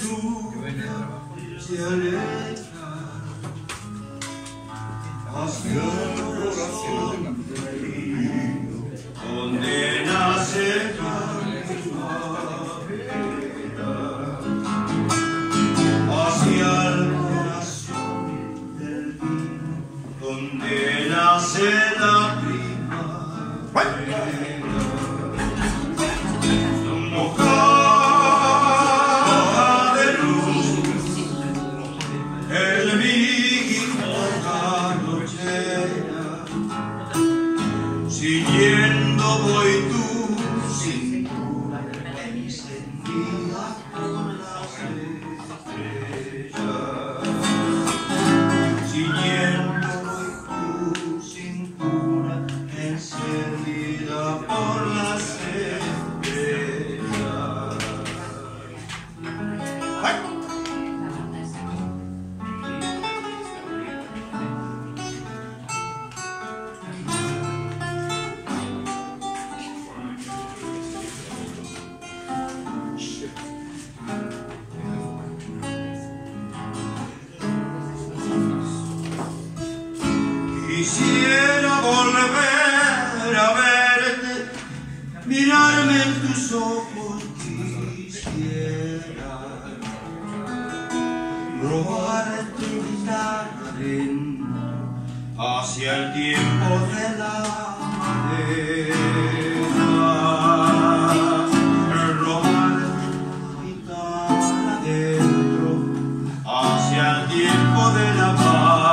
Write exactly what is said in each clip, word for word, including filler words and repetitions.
ventura se aleja hacia el corazón donde nace la primavera, hacia el corazón del vino donde nace la primavera. Siguiendo voy tu cintura encendida por las estrellas. Siguiendo voy tu cintura encendida por las estrellas. ¡Ay! Quisiera volver a verte, mirarme en tus ojos, quisiera robarte la arena hacia el tiempo de la madera, robarte mi guitarra adentro hacia el tiempo de la madera.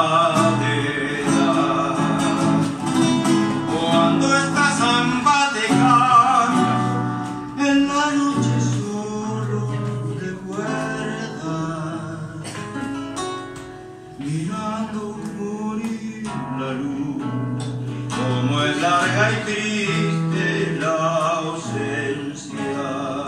Mirando morir la luz, como es larga y triste la ausencia.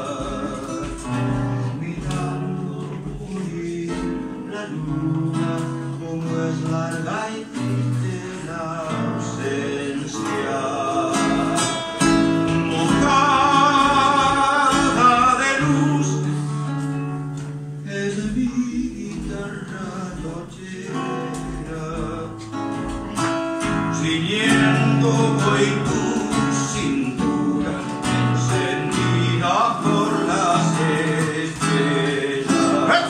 Mirando morir la luna, como es larga y triste la ausencia. Mojada de luz es mi guitarra nochera. Siguiendo voy tu cintura encendida por las estrellas.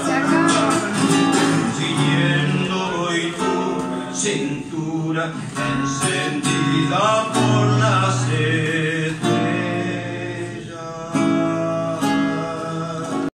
Siguiendo voy tu cintura encendida por